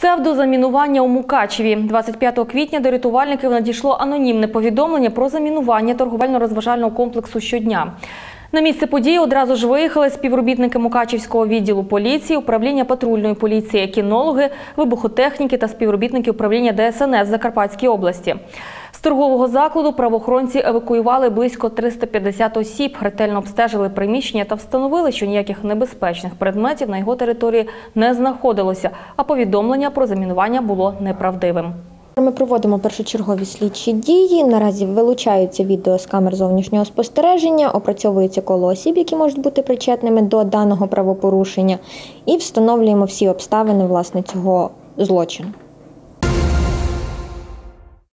Псевдозамінування у Мукачеві. 25 квітня до рятувальників надійшло анонімне повідомлення про замінування торговельно-розважального комплексу «Щодня». На місце події одразу ж виїхали співробітники Мукачівського відділу поліції, управління патрульної поліції, кінологи, вибухотехніки та співробітники управління ДСНС в Закарпатській області. З торгового закладу правоохоронці евакуювали близько 350 осіб, ретельно обстежили приміщення та встановили, що ніяких небезпечних предметів на його території не знаходилося, а повідомлення про замінування було неправдивим. Ми проводимо першочергові слідчі дії. Наразі вилучаються відео з камер зовнішнього спостереження, опрацьовується коло осіб, які можуть бути причетними до даного правопорушення, і встановлюємо всі обставини, власне, цього злочину.